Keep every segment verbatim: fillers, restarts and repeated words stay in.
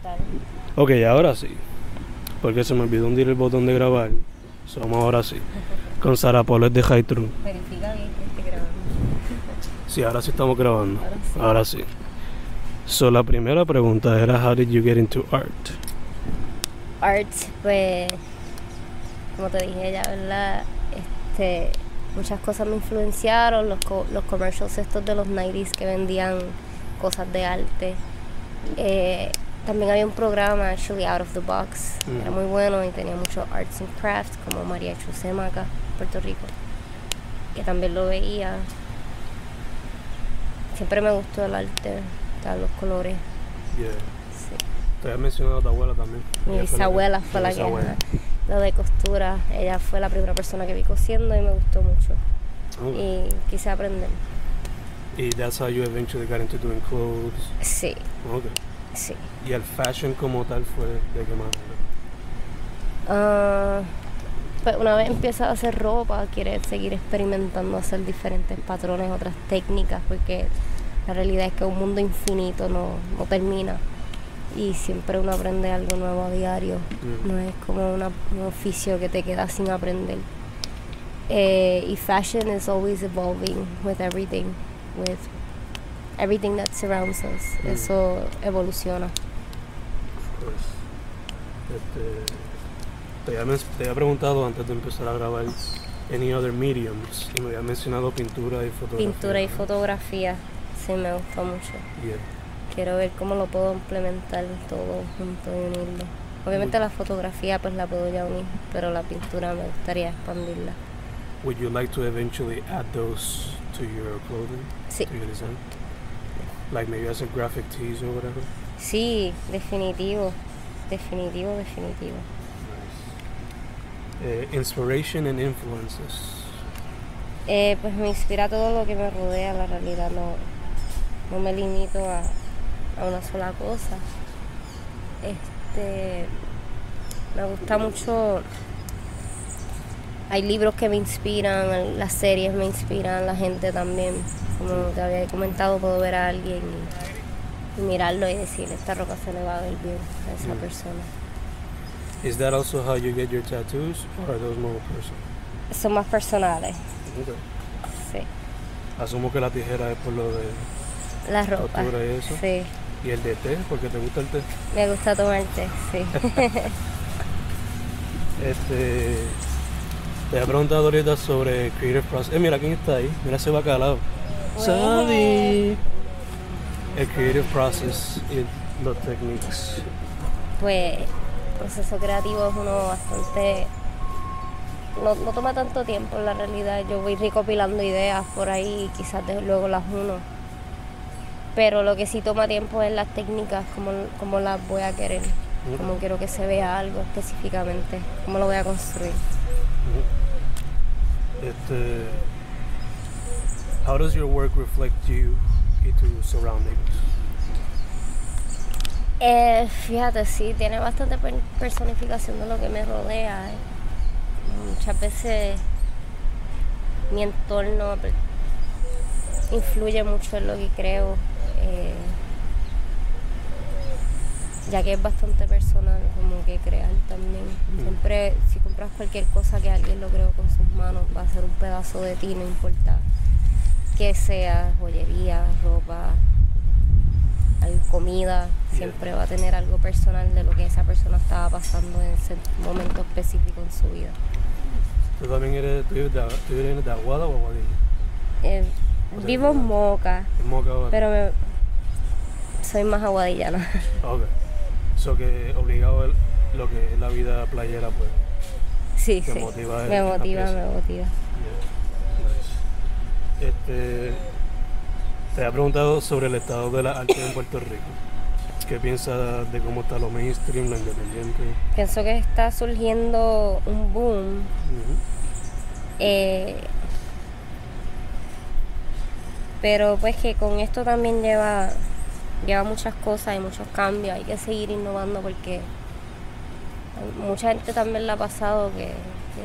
brutal. Ok, ahora sí. Porque se me olvidó hundir el botón de grabar. Somos ahora sí. Con Sara Polet de High True. Verifica bien que esté grabando. Sí, ahora sí estamos grabando. Ahora sí. Ahora sí. So, la primera pregunta era, how did you get into art? Art, pues, como te dije ya, ¿verdad? Este, muchas cosas me influenciaron, los, co los commercials estos de los nineties que vendían cosas de arte. Eh, también había un programa, actually, Out of the Box, Mm. era muy bueno y tenía mucho arts and crafts, como María Chusema acá, Puerto Rico, que también lo veía. Siempre me gustó el arte, los colores. Yeah. Sí. Te había mencionado a tu abuela también. Mi Ella fue la bisabuela que- fue la que, bisabuela. ajá, lo de costura, ella fue la primera persona que vi cosiendo y me gustó mucho. Ok. Y quise aprender. Y that's how you eventually got into doing clothes. Sí, Ok. sí. Y el fashion como tal fue de qué manera. Ah, pues una vez empiezas a hacer ropa, quieres seguir experimentando, hacer diferentes patrones, otras técnicas, porque la realidad es que un mundo infinito no, no termina y siempre uno aprende algo nuevo a diario. Mm. No es como una, un oficio que te queda sin aprender. Eh, y fashion is always evolving with everything, with everything that surrounds us. Mm. Eso evoluciona. Of course. Este, te, había, men- te había preguntado antes de empezar a grabar any other mediums y me había mencionado pintura y fotografía. Pintura y ¿no? fotografía, sí me gustó mucho. Yeah. Quiero ver cómo lo puedo implementar todo junto y unirlo. Obviamente Muy- la fotografía pues la puedo ya unir, pero la pintura me gustaría expandirla. Would you like to eventually add those to your clothing? Sí. To your design? Like maybe as a graphic tees or whatever? Sí, definitivo, definitivo, definitivo. Nice. Eh, inspiration and influences. Eh, pues me inspira todo lo que me rodea, la realidad no, no me limito a, a una sola cosa. Este, me gusta mucho, hay libros que me inspiran, las series me inspiran, la gente también. Como te había comentado, puedo ver a alguien y, y mirarlo y decir, esta ropa se le va a ver bien a esa Mm. persona. Is that also how you get your tattoos or are those more personal? Son más personales, Okay. sí. Asumo que la tijera es por lo de La ropa, costura y eso. sí. Y el de té, porque te gusta el té. Me gusta tomar té, sí. Este, te había preguntado ahorita sobre creative process. Eh, mira quién está ahí. Mira ese bacalao. Sabi. El creative process y los techniques. Pues el proceso creativo es uno bastante, no, no toma tanto tiempo en la realidad. Yo voy recopilando ideas por ahí y quizás de- luego las uno, pero lo que sí toma tiempo es las técnicas, cómo, cómo las voy a querer, cómo quiero que se vea algo específicamente, cómo lo voy a construir. Este, how does your work reflect you y tus surroundings? Eh, fíjate, sí, tiene bastante per- personificación de lo que me rodea. eh. Muchas veces mi entorno per- influye mucho en lo que creo, eh, ya que es bastante personal, como que crear también. Mm. Siempre, si compras cualquier cosa que alguien lo creó con sus manos, va a ser un pedazo de ti, no importa que sea joyería, ropa, al- comida, siempre va a tener algo personal de lo que esa persona estaba pasando en ese momento específico en su vida. ¿Tú también eres, tú eres de, tú eres de Aguada o Aguadilla? Eh, O sea, vivo en Moca, En Moca ahora. pero me- soy más aguadillana. Ok. So que obligado el- lo que es la vida playera, pues. Sí, Te sí. motiva el- Me la motiva, pieza. me motiva. Nice. Este, te había preguntado sobre el estado de la arte en Puerto Rico. ¿Qué piensas de cómo está lo mainstream, lo independiente? Pienso que está surgiendo un boom. Ujú. eh, pero pues que con esto también lleva, lleva muchas cosas y muchos cambios. Hay que seguir innovando porque hay- mucha gente también le ha pasado que, que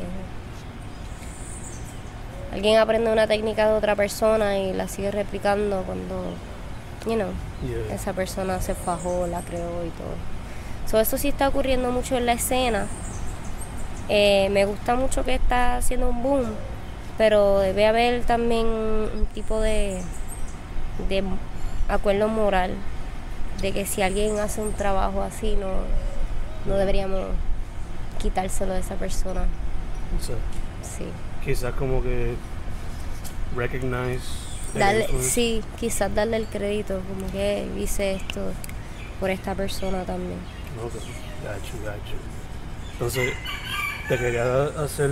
alguien aprende una técnica de otra persona y la sigue replicando cuando, you know, Yeah. esa persona se fajó, la creó y todo. So, eso sí está ocurriendo mucho en la escena. Eh, me gusta mucho que está haciendo un boom, pero debe haber también un tipo de, de acuerdo moral de que si alguien hace un trabajo así, no, no deberíamos quitárselo de esa persona. O sea, Sí. quizás como que recognize el Darle, influence. sí, quizás darle el crédito, como que hice esto por esta persona también. Ok, gacho, gacho. Entonces, te quería hacer,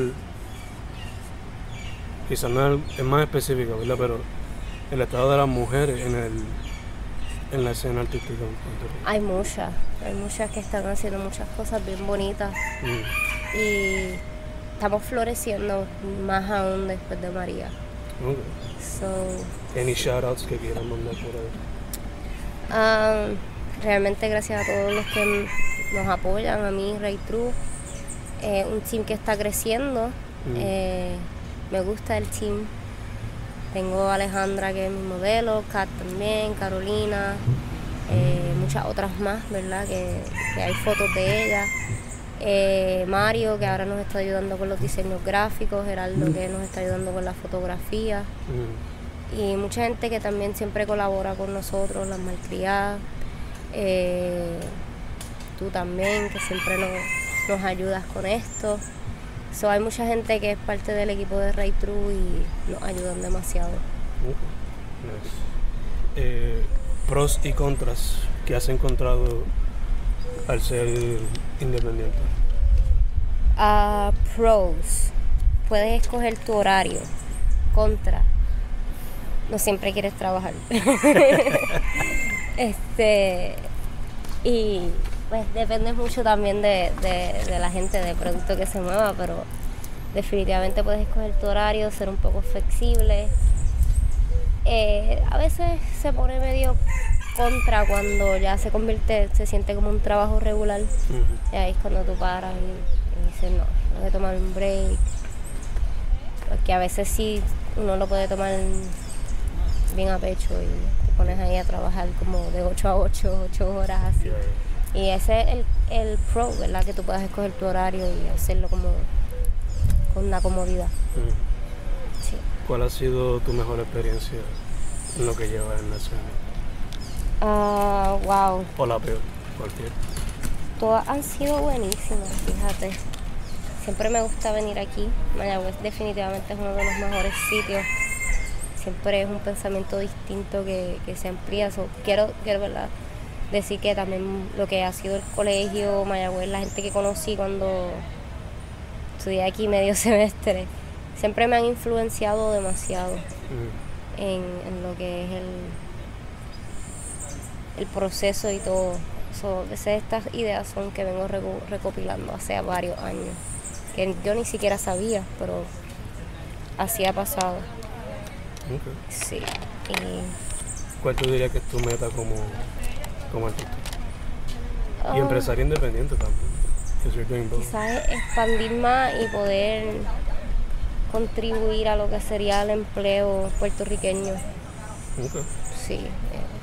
quizás no es, es más específico, ¿verdad? Pero el estado de las mujeres en el en la escena artística en Puerto Rico. Hay muchas, hay muchas que están haciendo muchas cosas bien bonitas Mm. y estamos floreciendo más aún después de María. Ok. So, Any shoutouts que quieran mandar por ahí. um, realmente gracias a todos los que m- nos apoyan, a mí, Ray True, eh, un team que está creciendo. Mm. Eh, me gusta el team. Tengo a Alejandra, que es mi modelo, Kat también, Carolina, eh, muchas otras más, ¿verdad? Que, que hay fotos de ella. Eh, Mario, que ahora nos está ayudando con los diseños gráficos, Geraldo, que nos está ayudando con la fotografía. Mm. Y mucha gente que también siempre colabora con nosotros, las malcriadas. Eh, tú también, que siempre nos, nos ayudas con esto. So, hay mucha gente que es parte del equipo de Ray True y nos ayudan demasiado. Ok. Nice. Eh, pros y contras que has encontrado al ser independiente. Ah, pros, puedes escoger tu horario. Contra, no siempre quieres trabajar. este y pues depende mucho también de, de, de la gente, del producto que se mueva, pero definitivamente puedes escoger tu horario, ser un poco flexible. Eh, a veces se pone medio contra cuando ya se convierte, se siente como un trabajo regular. Ujú. Y ahí es cuando tú paras y, y dices, no, tengo que tomar un break. Porque a veces sí uno lo puede tomar bien a pecho y te pones ahí a trabajar como de ocho a ocho, ocho horas así. Yeah. Y ese es el, el pro, ¿verdad? Que tú puedas escoger tu horario y hacerlo como con una comodidad. Ujú. Sí. ¿Cuál ha sido tu mejor experiencia en lo que llevas en la escena? Ah, wow. O la peor, cualquier. Todas han sido buenísimas, fíjate. Siempre me gusta venir aquí. Mayagüez definitivamente es uno de los mejores sitios. Siempre es un pensamiento distinto que, que se amplía. So, quiero, quiero ¿verdad? decir que también lo que ha sido el colegio, Mayagüez, la gente que conocí cuando estudié aquí medio semestre, siempre me han influenciado demasiado Ujú. en, en lo que es el, el proceso y todo. So, esas- estas ideas son que vengo reco- recopilando hace varios años, que yo ni siquiera sabía, pero así ha pasado. Ok. Sí. Y, ¿Cuál tú dirías que es tu meta como, como artista? Y ah, empresario independiente también. Because you're doing both. quizás expandir más y poder contribuir a lo que sería el empleo puertorriqueño. Ok. Sí. eh,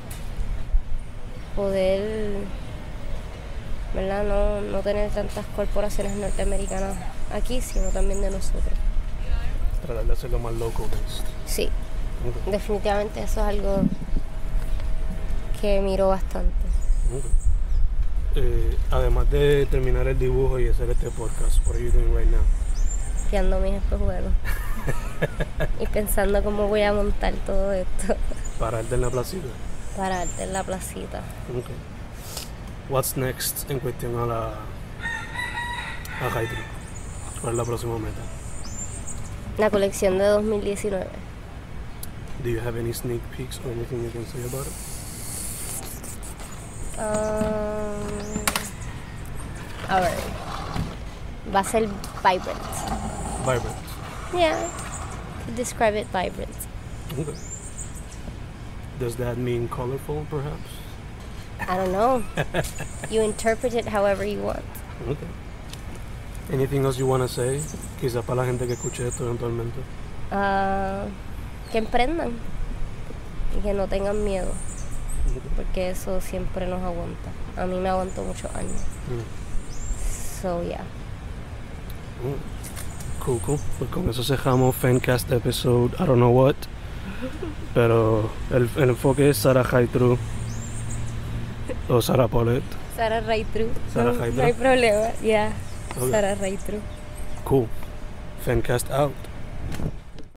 poder, ¿verdad? No, no tener tantas corporaciones norteamericanas aquí, sino también de nosotros. Tratar de hacerlo más local based. Sí, Ok. definitivamente eso es algo que miro bastante. Ok. Eh, además de terminar el dibujo y hacer este podcast, what are you doing right now? Creando mis espejuelos y pensando cómo voy a montar todo esto Pararte en la placita. para arte en la placita. Ok. What's next en cuestión a la a Hydro? ¿Cuál es la próxima meta? La colección de dos mil diecinueve. Do you have any sneak peeks or anything you can say about it? Um, a ver, va a ser vibrant. Vibrant. Yeah, could describe it vibrant. Okay. Does that mean colorful, perhaps? I don't know. You interpret it however you want. Okay. Anything else you want to say? Quizás para la gente que escuche esto eventualmente. Ah, que emprendan y que no tengan miedo. porque eso siempre nos aguanta. A mí me aguantó muchos años. Mm. So, yeah. Mm. Cool, cool. Pues con eso cerramos Fancast episode I don't know what. Pero el, el enfoque es Sarah Haitru o Sarah Paulette. Sarah Raitru. Sarah no, Raitru. no hay problema, yeah. Okay. Sarah Raitru. Cool. Fancast out.